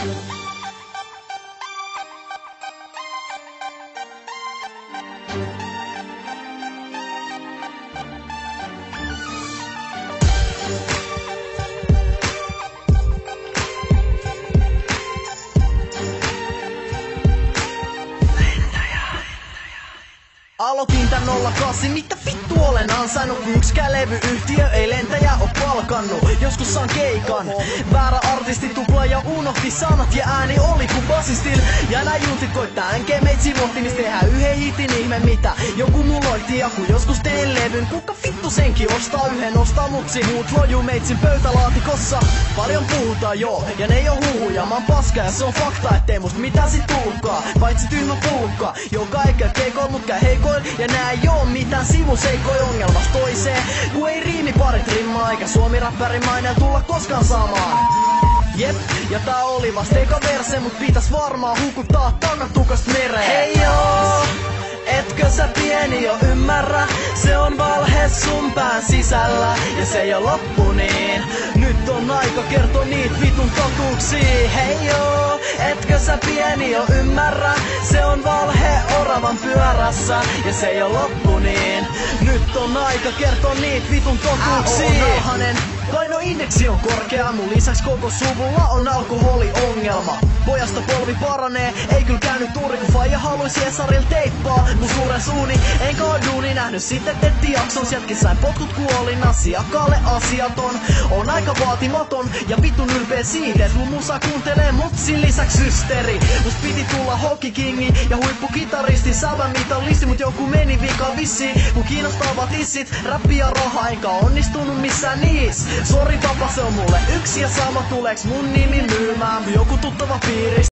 Aloitin tän 08, mitä vittu olen ansainnut, kun yksikään levyyhtiö ei lentäjä oo palkannut. Joskus saan keikan, väärä artisti tupla ja unohti sanat ja ääni oli ku basistil. Ja nää juntit koittaa änkeä meitsi lohti, mis tehdään yhden hitin ihme mitä joku muloitti. Ja kun joskus teen levyn, kuka vittu senkin ostaa yhden, ostaa mutsi muut lojuu meitsin pöytälaatikossa. Paljon puhutaan joo, ja ne ei oo huhuja, mä oon paska ja se on fakta, ettei musta mitään sit tullutkaan. Paitsi tyhmä puukka, joka ei käy keikoil mut käy heikoil. Ja nää ei oo mitään sivuseikkoja ongelmasta toiseen, kun ei riimiparit rimmaa eikä suomi-räppärin maineen tulla koskaan samaan. Jep, ja tää oli vasta eka verse, mut pitäis varmaan hukuttaa takatukast mereen. Hei joo, etkö sä pieni jo ymmärrä? Se on valhe sun pään sisällä ja se ei oo loppu niin. Nyt on aika kertoa niit vitun totuuksia. Hei joo, etkö sä pieni jo ymmärrä? Se on valhe oravan pyörässä ja se ei oo loppu niin. Nyt on aika kertoa niit vitun totuuksia. Painoindeksi on korkea, mun lisäks koko suvulla on alkoholiongelma. Pojasta polvi paranee, ei kyl käynyt tuuri kun faija haluis Jesaril teippaa mun suuren suuni. Enkä oo duuni nähnyt sitten tetti jakson, sieltkin sain potkut kuolin asiakkaalle asiaton. On aika vaatimaton ja vitun ylpeä siitä, et mun musa kuuntelee mutsin lisäks systeri. Must piti tulla hokikingi ja huippukitaristi, sävämitallisti, mut joku meni vika vissiin. Kun kiinnostavat tissit, räppi ja raha, enkä onnistunut missään niis. Sori papa, se on mulle yksi ja sama, tuleeks mun nimi myymään joku tuttava piiristä.